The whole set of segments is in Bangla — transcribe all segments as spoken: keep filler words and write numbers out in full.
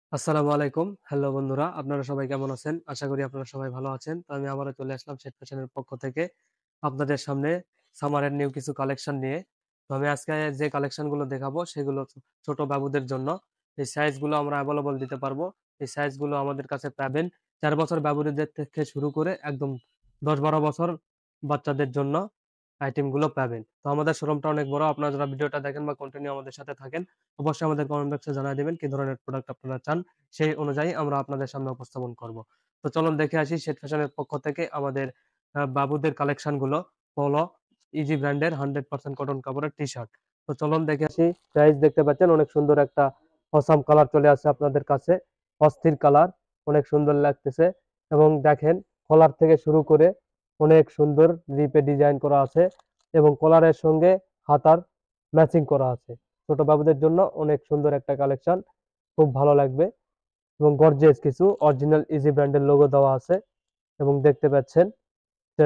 আসসালামু আলাইকুম। হ্যালো বন্ধুরা, আপনারা সবাই কেমন আছেন? আশা করি আপনারা সবাই ভালো আছেন। তো আমি আবারও চলে আসলাম শেঠ ফ্যাশনের পক্ষ থেকে আপনাদের সামনে সামারের নিউ কিছু কালেকশন নিয়ে। তো আমি আজকে যে কালেকশন গুলো দেখাবো সেগুলো ছো ছোট বাবুদের জন্য। এই সাইজ গুলো আমরা এভেইলেবল দিতে পারবো। এই সাইজ গুলো আমাদের কাছে পাবেন চার বছর বাবুদের থেকে শুরু করে একদম দশ বারো বছর বাচ্চাদের জন্য আইটেম গুলো পাবেন। তো আমাদের শোরুমটা অনেক বড়। আপনারা যারা ভিডিওটা দেখেন বা কন্টিনিউ আমাদের সাথে থাকেন, অবশ্যই আমাদের কমেন্ট বক্সে জানায় দিবেন কি ধরনের প্রোডাক্ট আপনারা চান। সেই অনুযায়ী আমরা আপনাদের সামনে উপস্থাপন করব। তো চলুন দেখে আসি শেঠ ফ্যাশনের পক্ষ থেকে আমাদের আ বাবুদের কালেকশন গুলো। পলো, ইজি ব্র্যান্ডের হান্ড্রেড পার্সেন্ট কটন কাপড়ের টি-শার্ট। তো চলুন দেখে আসি। প্রাইস দেখতে পাচ্ছেন অনেক সুন্দর একটা অসাম কালার চলে আসছে আপনাদের কাছে। অস্থির কালার, অনেক সুন্দর লাগতেছে এবং দেখেন কলার থেকে শুরু করে অনেক সুন্দর রিপে ডিজাইন করা আছে এবং কলারের সঙ্গে হাতার ম্যাচিং করা আছে। ছোট বাবুদের জন্য অনেক সুন্দর একটা কালেকশন, খুব ভালো লাগবে এবং গর্জিয়াস কিছু অরিজিনাল ইজি ব্র্যান্ডের লোগো দেওয়া আছে এবং দেখতে পাচ্ছেন যে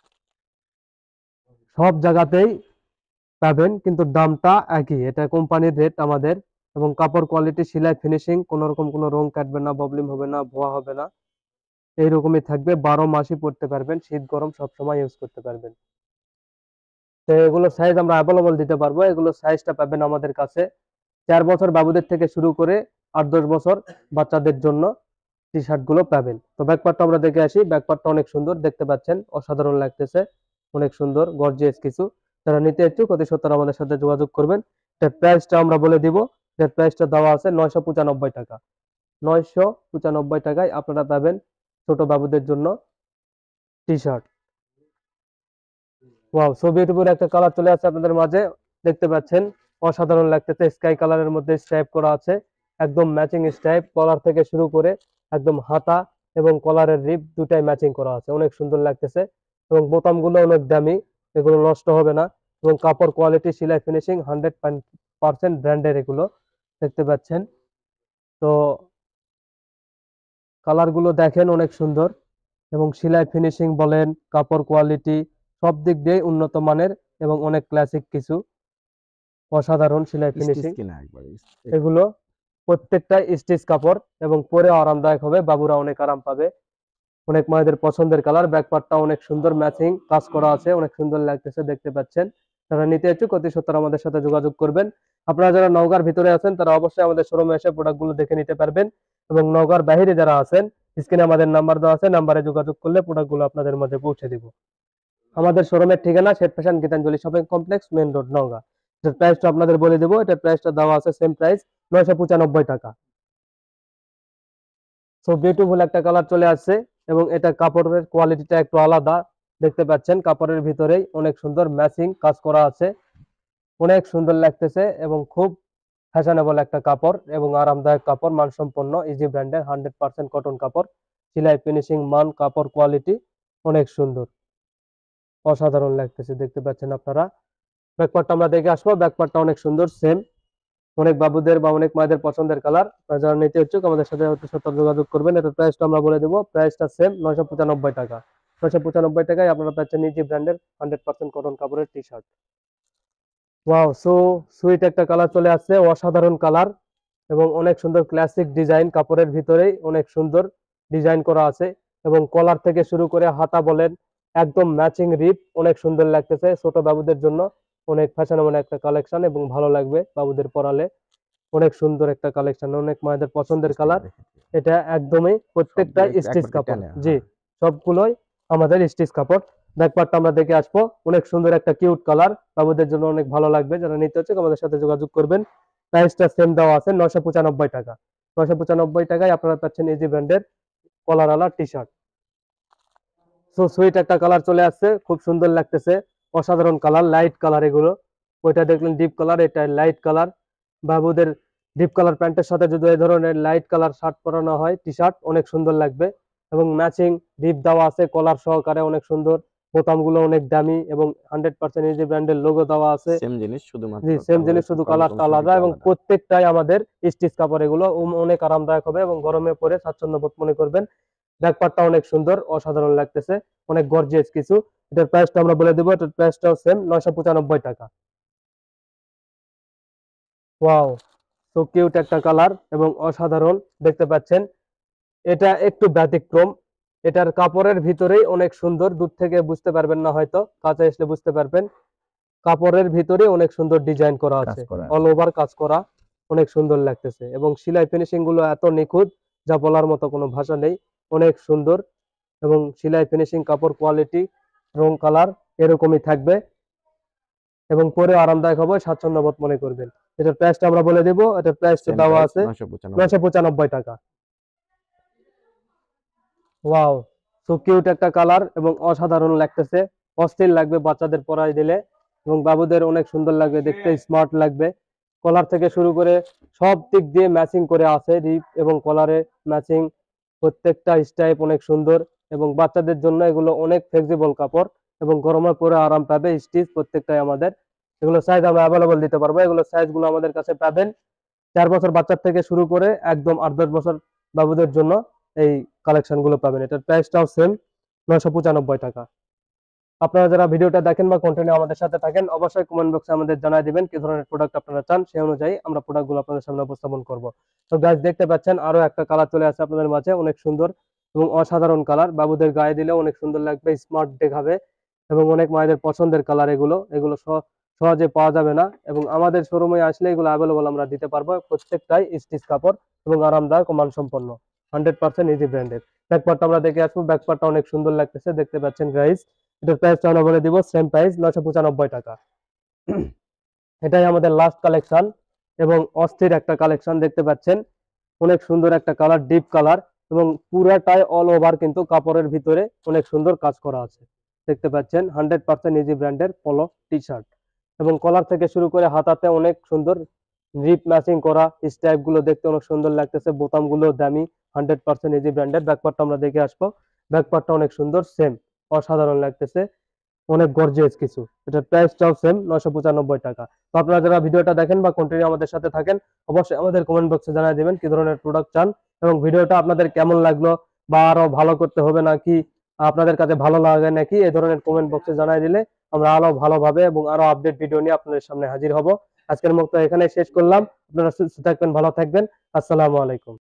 সব জায়গাতেই পাবেন কিন্তু দামটা একই। এটা কোম্পানির রেট আমাদের এবং কাপড় কোয়ালিটি, সেলাই, ফিনিশিং কোনো রকম কোনো রং কাটবে না, প্রবলেম হবে না, ভুয়া হবে না। এইরকমই থাকবে, বারো মাসই পরতে পারবেন, শীত গরম সবসময় ইউজ করতে পারবেন। তো এগুলো সাইজ আমরা অ্যাভেলেবল দিতে পারবো। এগুলো সাইজটা পাবেন আমাদের কাছে চার বছর বাবুদের থেকে শুরু করে আট দশ বছর বাচ্চাদের জন্য টি শার্ট গুলো পাবেন। তো ব্যাকপার্টটা আমরা দেখে আসি। ব্যাকপার্টটা অনেক সুন্দর, দেখতে পাচ্ছেন অসাধারণ লাগতেছে, অনেক সুন্দর গর্জিয়াস কিছু। যারা নিতে ইচ্ছুক অতি সত্বর আমাদের সাথে যোগাযোগ করবেন। এটার প্রাইসটা আমরা বলে দিব। এটার প্রাইসটা দেওয়া আছে নয়শো পঁচানব্বই টাকা। নয়শো পঁচানব্বই টাকায় আপনারা পাবেন ছোট বাবুদের জন্য T-shirt. Wow, so beautiful একটা কালার চলে আসছে আপনাদের মাঝে, দেখতে পাচ্ছেন অসাধারণ লাগতেছে। স্কাই কালারের মধ্যে স্ট্রাইপ করা আছে, একদম ম্যাচিং স্ট্রাইপ, কলার থেকে শুরু করে একদম হাতা এবং কলারের রিপ দুটাই ম্যাচিং করা আছে, অনেক সুন্দর লাগতেছে এবং বোতামগুলো অনেক দামি, এগুলো নষ্ট হবে না এবং কাপড় কোয়ালিটি, সেলাই, ফিনিশিং হান্ড্রেড পার্সেন্ট ব্র্যান্ডের এগুলো, দেখতে পাচ্ছেন। তো কালারগুলো দেখেন অনেক সুন্দর এবং সেলাই ফিনিশিং বলেন, কাপড় কোয়ালিটি সব দিক দিয়ে উন্নত মানের এবং অনেক ক্লাসিক কিছু, অসাধারণ সেলাই স্টিচ ফিনিশিং। কিনা একবারে এগুলো প্রত্যেকটাই স্টিচ কাপড় এবং পরে আরামদায়ক হবে, বাবুরা অনেক আরাম পাবে। অনেক মায়েদের পছন্দের কালার, ব্যাক পার্টটা অনেক সুন্দর ম্যাচিং কাজ করা আছে, অনেক সুন্দর লাগতেছে, দেখতে পাচ্ছেন। যারা নিতে ইচ্ছুক অতি সত্বর আমাদের সাথে যোগাযোগ করবেন। আপনারা যারা নওগাঁর ভিতরে আছেন তারা অবশ্যই আমাদের শোরুমে এসে প্রোডাক্টগুলো দেখে নিতে পারবেন এবং নওগাঁর বাইরে যারা আছেন স্ক্রিনে আমাদের নাম্বার দেওয়া আছে, নাম্বারে যোগাযোগ করলে প্রোডাক্টগুলো আপনাদের মাঝে পৌঁছে দিব। আমাদের শোরুমের ঠিকানা Sheth fashion Gitanjali shopping complex, main road, Naogaon. এটার প্রাইসটা আপনাদের বলে দেবো। এটার প্রাইসটা দেওয়া আছে সেম প্রাইস, নয়শো পঁচানব্বই টাকা। সো বিউটিফুল একটা কালার চলে আসছে এবং এটা কাপড়ের কোয়ালিটিটা একটু আলাদা, দেখতে পাচ্ছেন কাপড়ের ভিতরেই অনেক সুন্দর ম্যাচিং কাজ করা আছে, অনেক সুন্দর লাগতেছে এবং খুব ফ্যাশনেবল একটা কাপড় এবং আরামদায়ক কাপড়, মানসম্পন্ন ইজি ব্র্যান্ডের হান্ড্রেড পার্সেন্ট কটন কাপড়, সেলাই ফিনিশিং মান, কাপড় কোয়ালিটি অনেক সুন্দর, অসাধারণ লাগতেছে, দেখতে পাচ্ছেন আপনারা। ব্যাকপার্টটা আমরা দেখে আসবো। ব্যাকপার্টটা অনেক সুন্দর, সেম অনেক বাবুদের বা অনেক মায়েদের পছন্দের কালার। যারা নিতে ইচ্ছুক আমাদের সাথে অতি সত্বর যোগাযোগ করবেন। এটার প্রাইসটা আমরা বলে দেবো। প্রাইসটা সেম, নয়শো পঁচানব্বই টাকা। নয়শো পঁচানব্বই টাকায় আপনারা পাচ্ছেন ইজি ব্র্যান্ডের হান্ড্রেড পার্সেন্ট কটন কাপড়ের T-shirt. Wow, so sweet একটা কালার চলে আসছে, অসাধারণ কালার এবং অনেক সুন্দর ক্লাসিক ডিজাইন, কাপড়ের ভিতরেই অনেক সুন্দর ডিজাইন করা আছে এবং কলার থেকে শুরু করে হাতা বলেন একদম ম্যাচিং রিপ, অনেক সুন্দর লাগতেছে। ছোট বাবুদের জন্য অনেক ফ্যাশনেবল একটা কালেকশন এবং ভালো লাগবে বাবুদের পরালে, অনেক সুন্দর একটা কালেকশন, অনেক মায়েদের পছন্দের স্টিচটা কালার। দেখে এটা একদমই প্রত্যেকটা সবগুলো একটু স্টিচ একবার কাপড়, টানে, জি হ্যাঁ। সবগুলোই আমাদের স্টিচ কাপড়। ব্যাকপার্টটা আমরা দেখে আসবো, অনেক সুন্দর একটা কিউট কালার, বাবুদের জন্য অনেক ভালো লাগবে। যারা নিতে হচ্ছে আমাদের সাথে যোগাযোগ করবেন। প্রাইসটা সেম দেওয়া আছে, নয়শো পঁচানব্বই টাকা। নয়শো পঁচানব্বই টাকায় আপনারা পাচ্ছেন ইজি ব্র্যান্ডের কলারওয়ালা টি শার্ট। সো সুইট একটা কালার চলে আসছে, খুব সুন্দর লাগতেছে, অসাধারণ কালার, লাইট কালার এগুলো। ওইটা দেখলেন ডিপ কালার, এটা লাইট কালার। বাবুদের ডিপ কালার প্যান্টের সাথে যদি এই ধরনের লাইট কালার শার্ট পরানো হয়, টি শার্ট অনেক সুন্দর লাগবে এবং ম্যাচিং ডিপ দেওয়া আছে কলার সহকারে, অনেক সুন্দর। বোতামগুলো অনেক দামি এবং হান্ড্রেড পার্সেন্ট ইজি ব্র্যান্ডের লোগো দেওয়া আছে। সেম জিনিস, জি, শুধুমাত্র সেম কালার জিনিস, একটু শুধু কালার কালারটা অংশটা আলাদা একটু এবং আলাদা। প্রত্যেকটাই আমাদের স্টিচ কাপড়, এগুলো উম- অনেক আরামদায়ক হবে এবং গরমে পরে স্বাচ্ছন্দ্য বোধ মনে করবেন। ব্যাকপার্টটা অনেক সুন্দর, অসাধারণ লাগতেছে, অনেক গর্জিয়াস কিছু। এটার প্রাইসটা আমরা বলে দেবো। এটার প্রাইসটাও সেম, নয়শো পঁচানব্বই টাকা। ওয়াও, সো কিউট একটা কালার এবং অসাধারণ দেখতে পাচ্ছেন। এটা একটু ব্যতিক্রম, এটার কাপড়ের ভিতরেই অনেক সুন্দর, দূর থেকে বুঝতে পারবেন না, হয়তো কাছে আসলে বুঝতে পারবেন। কাপড়ের ভিতরে অনেক সুন্দর ডিজাইন করা আছে, অল ওভার কাজ করা, অনেক সুন্দর লাগতেছে এবং সেলাই ফিনিশিং গুলো এত নিখুঁত যা বলার মতো কোনো ভাষা নেই, অনেক সুন্দর। এবং সেলাই ফিনিশিং, কাপড় কোয়ালিটি, রং কালার এরকমই থাকবে এবং পরে আরামদায়ক হবে, স্বাচ্ছন্দ্য বোধ মনে করবেন। এটার প্রাইসটা আমরা বলে দেব, এটার প্রাইসটা দেওয়া আছে নয়শো পঁচানব্বই টাকা। ওয়াও, সো কিউট একটা কালার এবং অসাধারণ লাগতেছে, অস্থির লাগবে বাচ্চাদের পরাই দিলে এবং বাবুদের অনেক সুন্দর লাগবে, দেখতে স্মার্ট লাগবে। কলার থেকে শুরু করে সব দিক দিয়ে ম্যাচিং করে আছে, রিপ এবং কলারে ম্যাচিং, প্রত্যেকটা স্টাইপ অনেক সুন্দর এবং বাচ্চাদের জন্য এগুলো অনেক ফ্লেক্সিবল কাপড় এবং গরমে পরে আরাম পাবে। স্টিচ প্রত্যেকটাই আমাদের, এগুলো সাইজ আমরা অ্যাভেলেবল দিতে পারবো। এগুলো সাইজগুলো আমাদের কাছে পাবেন চার বছর বাচ্চার থেকে শুরু করে একদম আট দশ বছর বাবুদের জন্য এই কালেকশন গুলো পাবেন। এটার প্রাইসটাও সেম নয়শো পঁচানব্বই টাকা। আপনারা যারা ভিডিওটা দেখেন বা কন্টিনিউ আমাদের সাথে থাকেন, অবশ্যই কমেন্ট বক্সে আমাদের জানাই দিবেন কি ধরনের প্রোডাক্ট আপনারা চান, সেই অনুযায়ী আমরা প্রোডাক্টগুলো আপনাদের সামনে উপস্থাপন করব। তো গাইস, দেখতে পাচ্ছেন আরো একটা কালার চলে আসছে আপনাদের মাঝে, অনেক সুন্দর এবং অসাধারণ কালার, বাবুদের গায়ে দিলে অনেক সুন্দর লাগবে, স্মার্ট দেখাবে এবং অনেক মায়েদের পছন্দের কালার। এগুলো এগুলো সহজে পাওয়া যাবে না এবং আমাদের শোরুমে আসলে এগুলো অ্যাভেলেবল আমরা দিতে পারবো। প্রত্যেকটাই স্টিচ কাপড় এবং আরামদায়ক ও মানসম্পন্ন, হান্ড্রেড পার্সেন্ট ইজি ব্র্যান্ডের। ব্যাকপার্টটা আমরা দেখে আসবো, ব্যাকপার্টটা অনেক সুন্দর লাগতেছে, দেখতে পাচ্ছেন গাইস। এটার প্রাইসটা আমরা বলে দিব, সেম প্রাইস নয়শো পঁচানব্বই টাকা। এটাই আমাদের লাস্ট কালেকশন এবং অস্থির একটা কালেকশন, দেখতে পাচ্ছেন অনেক সুন্দর একটা কালার, ডিপ কালার এবং পুরাটাই অল ওভার কিন্তু কাপড়ের ভিতরে অনেক সুন্দর কাজ করা আছে, দেখতে পাচ্ছেন। হান্ড্রেড পার্সেন্ট ইজি ব্র্যান্ডের পলো টি শার্ট এবং কলার থেকে শুরু করে হাতাতে অনেক সুন্দর রিপ ম্যাচিং করা, স্টাইপ গুলো দেখতে অনেক সুন্দর লাগতেছে, বোতাম গুলো দামি, হান্ড্রেড পার্সেন্ট ইজি ব্র্যান্ডের। ব্যাকপার্টটা আমরা দেখে আসবো, ব্যাকপার্টটা অনেক সুন্দর, সেম অসাধারণ লাগতেছে, অনেক গর্জিয়াস কিছু। এটার প্রাইসটাও সেম নয়শো পঁচানব্বই টাকা। তো আপনারা যারা ভিডিওটা দেখেন বা কন্টিনিউ আমাদের সাথে থাকেন, অবশ্যই আমাদের কমেন্ট বক্সে জানিয়ে দিবেন কি ধরনের প্রোডাক্ট চান এবং ভিডিওটা আপনাদের কেমন লাগলো বা আরো ভালো করতে হবে নাকি, আপনাদের কাছে ভালো লাগে নাকি, এই ধরনের কমেন্ট বক্সে জানিয়ে দিলে আমরা আরো ভালোভাবে এবং আরো আপডেট ভিডিও নিয়ে আপনাদের সামনে হাজির হব। আজকের মতো এখানে শেষ করলাম, আপনারা সুস্থ থাকবেন, ভালো থাকবেন, আসসালামু আলাইকুম।